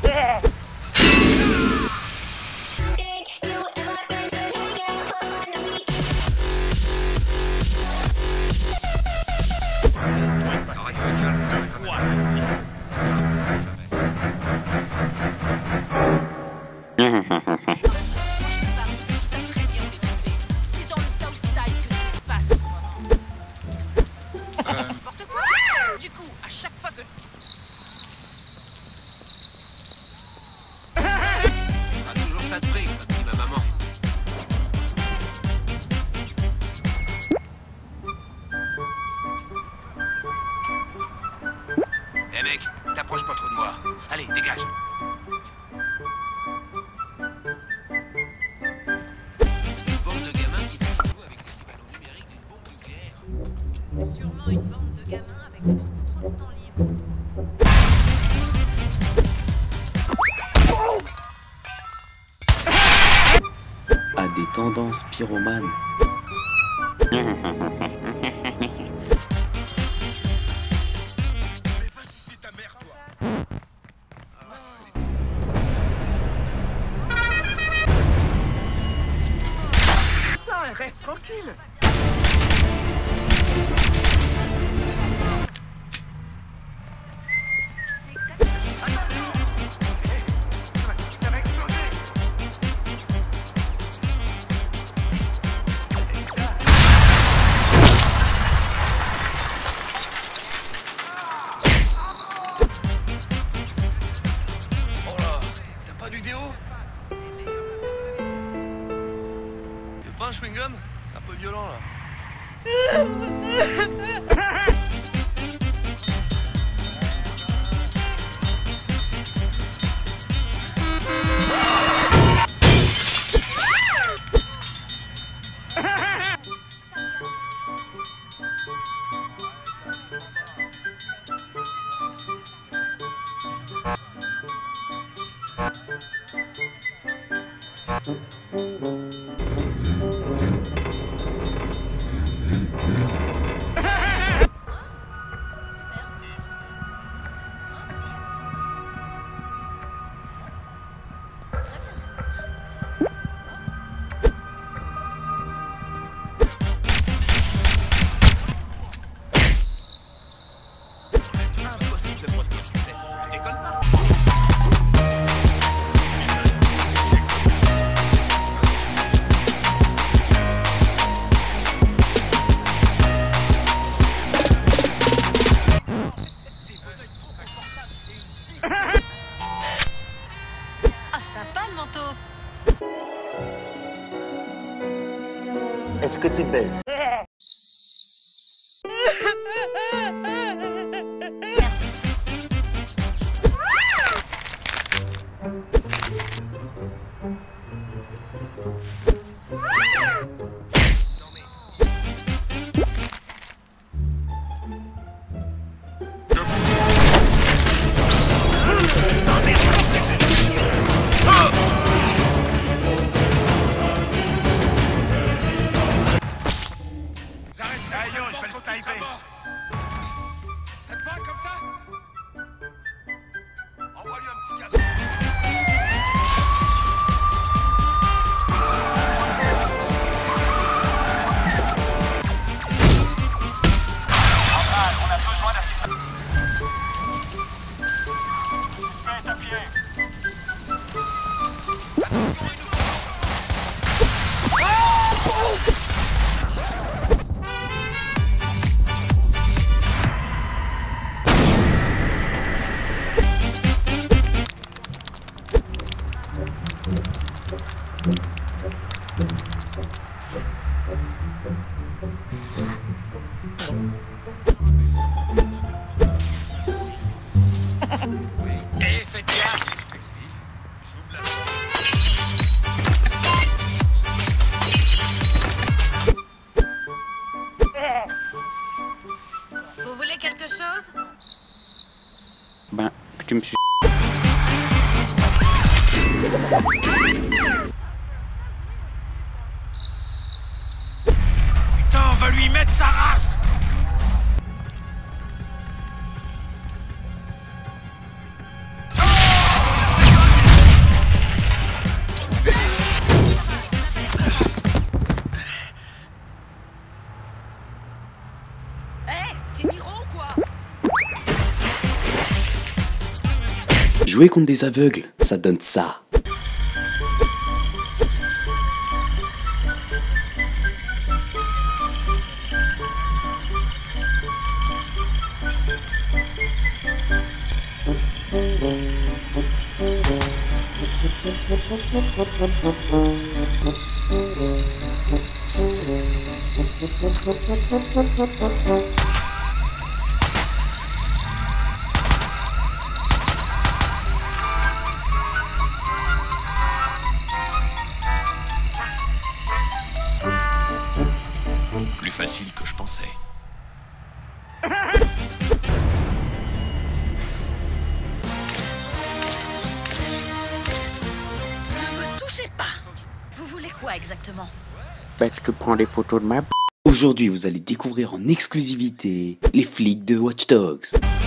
Eh mec, t'approches pas trop de moi. Allez, dégage. Une bande de gamins qui fait jouer avec l'équivalent numérique d'une bombe nucléaire. C'est sûrement une bande de gamins avec beaucoup trop de temps libre. A des tendances pyromanes. Reste tranquille. Oh là, t'as pas du déo? Pas un chewing-gum? C'est un peu violent là. Ah, sympa le manteau. Est-ce que tu baises? Eh, faites gaffe! Explique. J'ouvre la porte. Vous voulez quelque chose? Ben, que tu me suis. Putain, on va lui mettre sa race! Jouer contre des aveugles, ça donne ça. Plus facile que je pensais. Ne me touchez pas. Vous voulez quoi exactement? Bah, je te prends des photos de ma... Aujourd'hui, vous allez découvrir en exclusivité les flics de Watch Dogs.